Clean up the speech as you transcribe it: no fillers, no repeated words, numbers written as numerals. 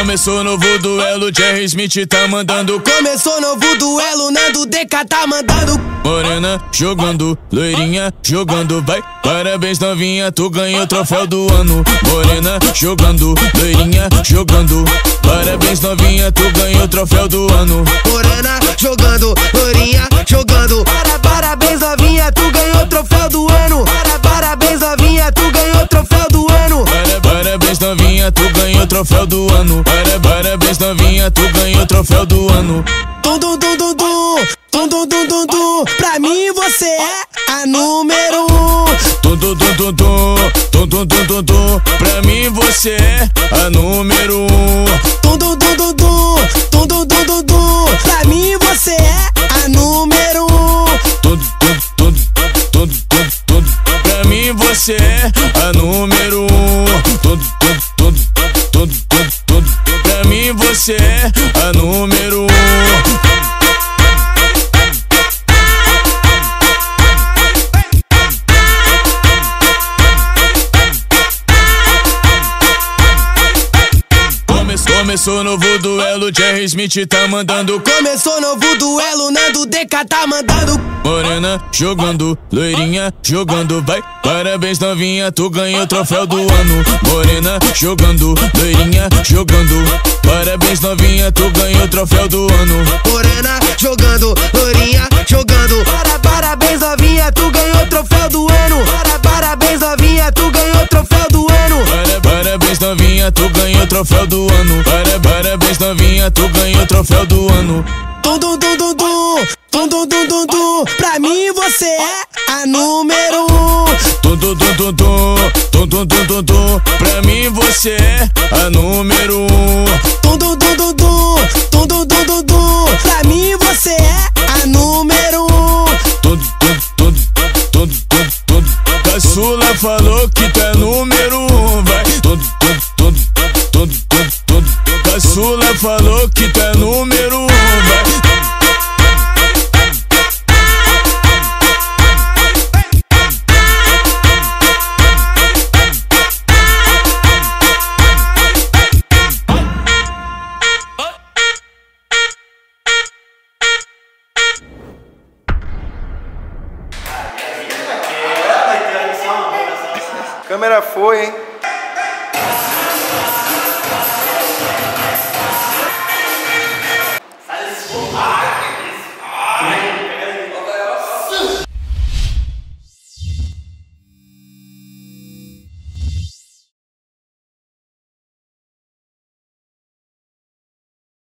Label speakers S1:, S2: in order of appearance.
S1: Começou novo duelo, Jerry Smith tá mandando.
S2: Começou novo duelo, Nando DK tá mandando.
S1: Morena jogando, loirinha jogando, vai. Parabéns novinha, tu ganhou o troféu do ano. Morena jogando, loirinha jogando. Parabéns novinha, tu ganhou o troféu do ano.
S2: Morena jogando, loirinha jogando. Parabéns novinha, tu ganhou o troféu do ano. Parabéns novinha, tu ganhou o troféu do ano.
S1: Parabéns novinha, tu ganhou o troféu do ano. Parabéns novinha, tu ganhou o troféu do ano.
S2: Tum tum tum tum tum, tum tum tum tum tum. Pra mim você é a número 1.
S1: Tum tum tum tum tum, tum tum tum tum tum. Pra mim você é a número 1.
S2: Tum tum tum tum tum, tum tum tum tum tum. Pra mim você é a número 1.
S1: Tum tum tum tum tum tum. Pra mim você é a número 1. Tum tum tum tum tum tum. Pra mim você é a número 1. Começou novo duelo, Jerry Smith tá mandando.
S2: Começou novo duelo, Nando DK tá mandando.
S1: Morena jogando, loirinha jogando, vai. Parabéns novinha, tu ganhou o troféu do ano. Morena jogando, loirinha jogando. Parabéns novinha, tu ganhou o troféu do ano.
S2: Morena jogando, loirinha jogando. Parabéns novinha, tu ganhou o troféu do ano. Parabéns novinha, tu ganhou o troféu do ano.
S1: Parabéns novinha, tu ganhou o troféu do ano. Parabéns novinha, tu ganhou o troféu do ano.
S2: Tum tum tum tum tum, tum tum tum tum tum. Pra mim você é a número 1.
S1: Tum tum tum tum tum, tum tum tum tum tum. Pra mim você é a número 1.
S2: Tum tum tum tum tum, tum tum tum tum tum. Pra mim você é a número 1.
S1: Tum tum tum tum tum tum. Caçula falou que tu é número 1, vai. Tum tum tum tum tum tum. Caçula falou que tu é número 1, vai.
S3: Câmera foi, hein?